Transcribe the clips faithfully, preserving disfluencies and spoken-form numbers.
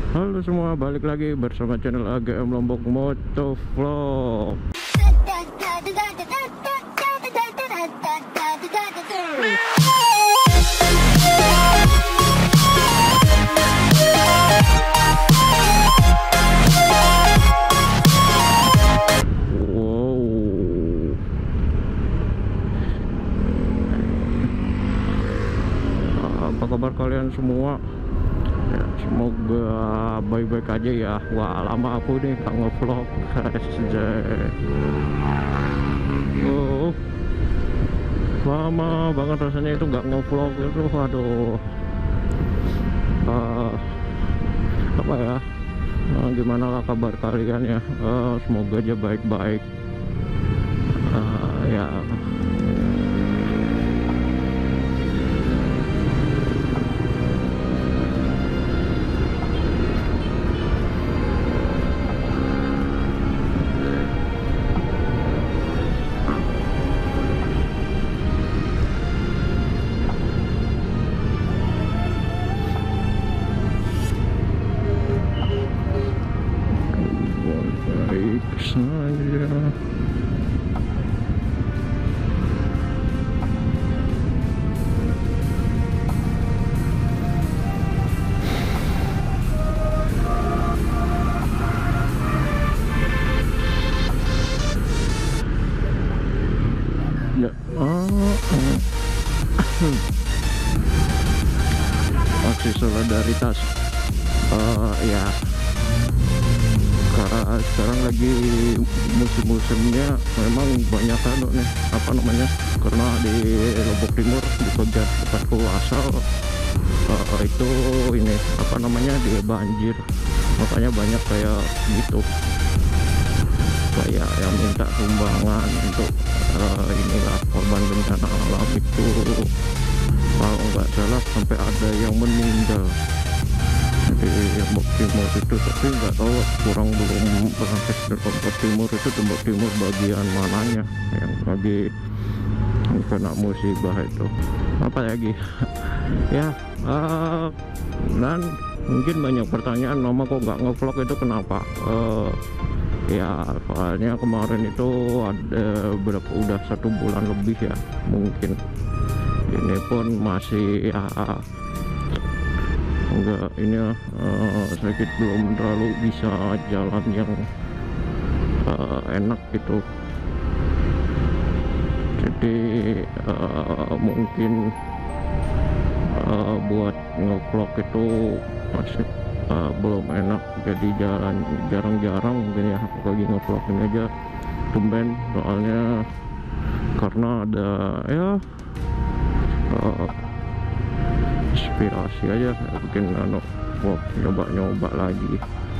Halo semua, balik lagi bersama channel A G M Lombok Motovlog. Wow, apa kabar kalian semua? Ya, semoga baik-baik aja ya. Wah, lama aku nih gak ngevlog. Oh, lama banget rasanya itu gak ngevlog itu. Waduh, uh, apa ya? Uh, gimana lah kabar kalian ya? Uh, semoga aja baik-baik. Uh, ya. Baik saja. Ya, oh, aksi solidaritas. Uh, ya, karena sekarang lagi musim-musimnya memang banyak kan nih apa namanya, karena di Lombok Timur di bagian tempatku asal uh, itu ini apa namanya dia banjir, makanya banyak kayak gitu, kayak yang minta sumbangan untuk uh, inilah korban bencana alam itu. Kalau nggak salah sampai ada yang meninggal di Lombok Timur itu, tapi nggak tahu, kurang belum pernah tes di Lombok Timur itu Lombok Timur bagian mananya yang lagi kena musibah itu apa lagi. Ya, uh, dan mungkin banyak pertanyaan, Mama kok nggak ngevlog itu kenapa? Uh, ya soalnya kemarin itu ada berapa, udah satu bulan lebih ya, mungkin ini pun masih ya enggak ini uh, sakit, belum terlalu bisa jalan yang uh, enak gitu. Jadi uh, mungkin uh, buat ngevlog itu masih uh, belum enak, jadi jalan jarang-jarang mungkin ya aku lagi ngevlog ini aja tumben, soalnya karena ada ya uh, inspirasi aja, bikin anu mau nyoba-nyoba lagi.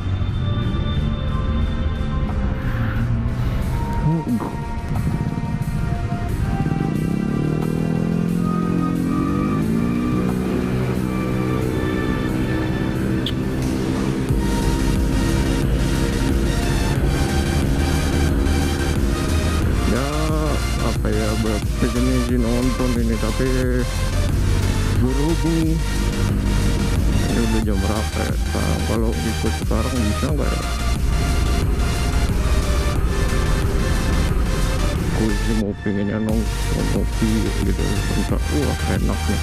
Ya apa ya, begini sih nonton ini, tapi berhubung ini udah jam berapa ya? Nah, kalau ikut sekarang bisa nggak ya? Aku sih mau pengennya nong ngopi gitu, bentar. Wah enak nih.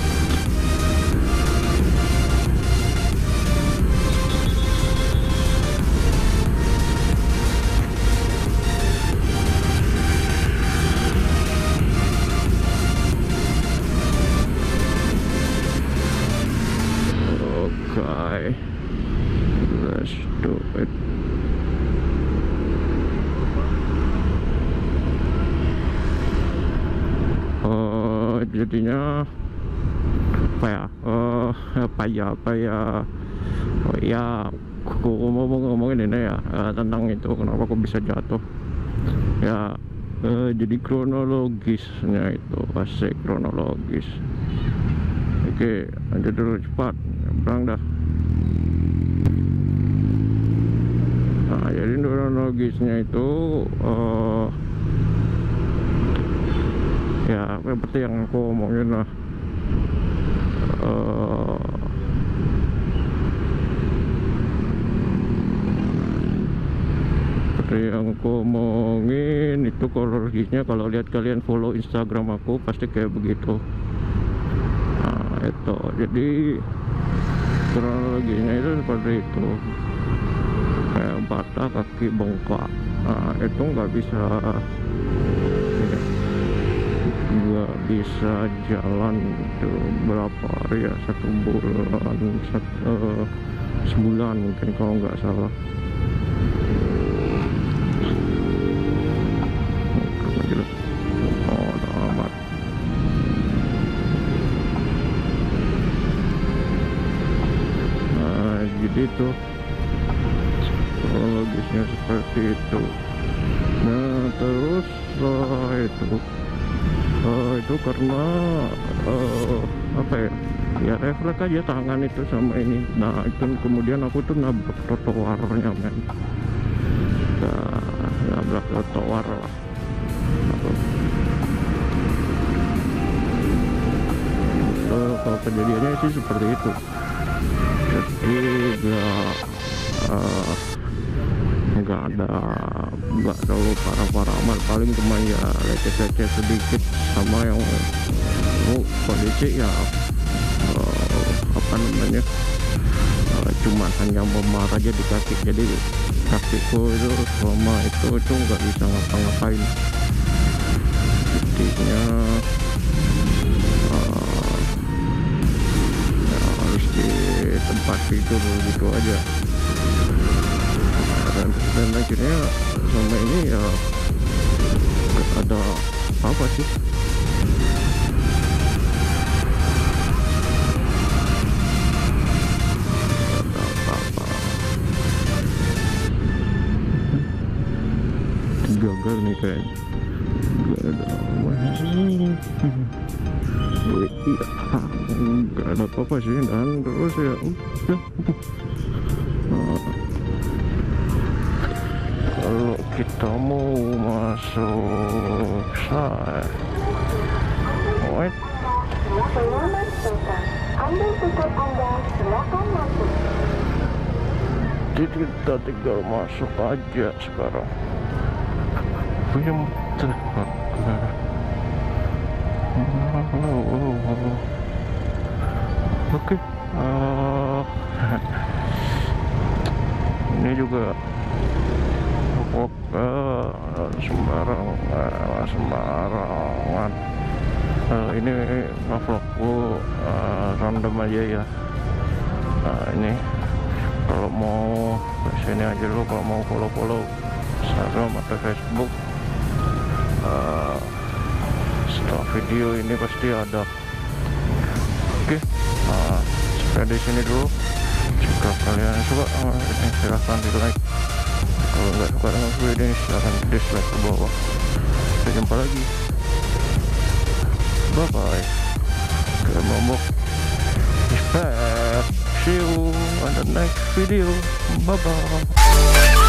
Okay, let's do it. Uh, jadinya apa ya? Uh, apa ya? Apa ya? Oh ya, aku ngomong-ngomongin ini ya uh, tentang itu kenapa aku bisa jatuh. Ya, uh, jadi kronologisnya itu pasti kronologis. Oke, lanjut dulu cepat, berang dah. Nah, jadi kronologisnya itu uh, ya seperti yang aku omongin lah. Uh, yang aku omongin itu kronologisnya. Kalau lihat kalian follow Instagram aku pasti kayak begitu. Nah itu jadi kronologinya itu seperti itu, kayak patah, kaki bengkak. Nah itu nggak bisa nggak bisa jalan itu berapa hari ya, satu bulan satu, uh, sebulan mungkin kalau nggak salah. Oh amat. Nah jadi tuh kronologisnya seperti itu. Nah terus uh, itu uh, itu karena uh, apa ya ya refleks aja tangan itu sama ini. Nah itu kemudian aku tuh nabrak trotoarnya men. Nah, nabrak trotoar lah. Uh, kalau kejadiannya sih seperti itu. Jadi nggak uh, nggak ada nggak terlalu parah-parah amat, paling cuma ya lecet-lecet sedikit sama yang oh, kondisi ya uh, apa namanya uh, cuma hanya memar aja di kaki. Jadi kakiku itu selama itu itu nggak bisa ngapa-ngapain. Intinya uh, ya harus di tempat tidur gitu aja. Dan, dan akhirnya sama ini ya gak ada apa sih. Gak ada apa-apa. Gagal nih kayaknya. Gak ada apa-apa. Gak ada apa-apa sih. Dan terus ya udah. Nah, kalau kita mau masuk saya wait jadi kita tinggal masuk aja sekarang. Film terbakar. Oke, ini juga oke, sembarang uh, sembarangan. Uh, ini vlogku uh, random aja ya. Nah ini kalau mau kesini aja dulu, kalau mau follow-follow Instagram atau Facebook. Uh, setelah video ini pasti ada. Oke, uh, sampai di sini dulu. Jika kalian suka, uh, silahkan di like. Kalau nggak suka dengan video ini silahkan dislike ke bawah. Sampai jumpa lagi. Bye bye. Kalian Momok is back. See you on the next video. Bye bye.